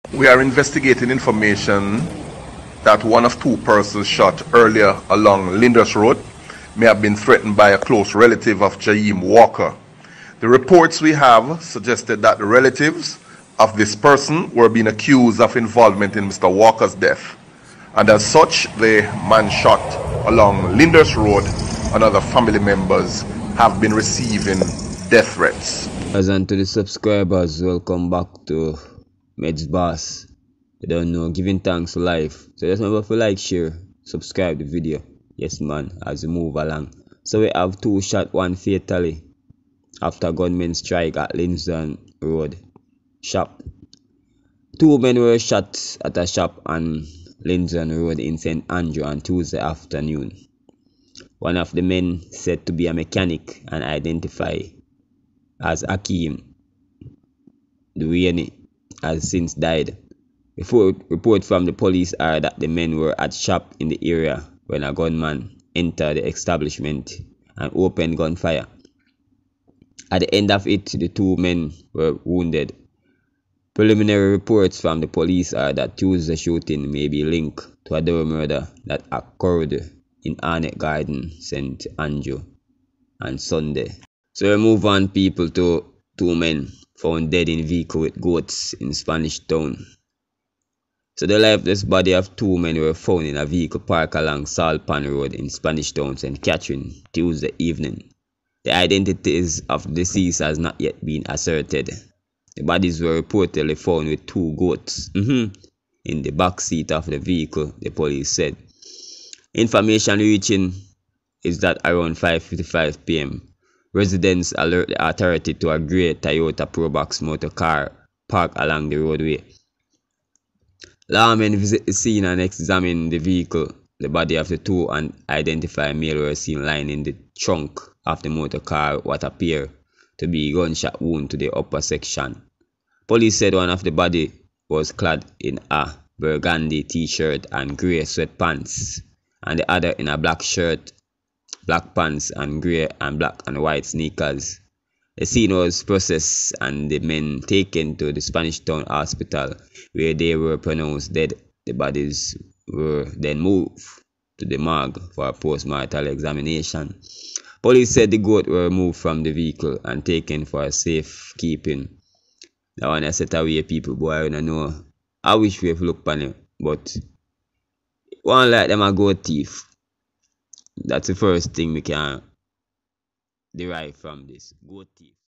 We are investigating information that one of two persons shot earlier along Linders Road may have been threatened by a close relative of Jaheim Walker. The reports we have suggested that the relatives of this person were being accused of involvement in Mr. Walker's death, and as such, the man shot along Linders Road and other family members have been receiving death threats. And to the subscribers, welcome back to Meds Boss. I don't know, giving thanks for life. So just remember to like, share, subscribe the video. Yes man, as we move along. So we have two shot, one fatally after gunmen strike at Linsden Road shop. Two men were shot at a shop on Linsden Road in St. Andrew on Tuesday afternoon. One of the men said to be a mechanic and identified as Akeem Duane has since died. Report from the police are that the men were at shop in the area when a gunman entered the establishment and opened gunfire. At the end of it, the two men were wounded. Preliminary reports from the police are that Tuesday shooting may be linked to a double murder that occurred in Arnett Garden, St. Andrew on Sunday. So we move on, people, to two men found dead in vehicle with goats in Spanish Town. So the lifeless body of two men were found in a vehicle parked along Salpan Road in Spanish Town, St. Catherine, Tuesday evening. The identities of the deceased has not yet been asserted. The bodies were reportedly found with two goats in the back seat of the vehicle, the police said. Information reaching is that around 5:55 p.m., residents alert the authority to a grey Toyota Probox motor car parked along the roadway. Lawmen visit the scene and examine the vehicle. The body of the two unidentified male were seen lying in the trunk of the motor car, what appear to be gunshot wound to the upper section. Police said one of the body was clad in a burgundy t-shirt and grey sweatpants, and the other in a black shirt, black pants, and grey and black and white sneakers. The scene was processed and the men taken to the Spanish Town Hospital, where they were pronounced dead. The bodies were then moved to the morgue for a post-mortem examination. Police said the goat were removed from the vehicle and taken for safe keeping. That one I set away, people, boy, I don't know. I wish we have looked on it, but one like them a goat thief. That's the first thing we can derive from this. Goat thief.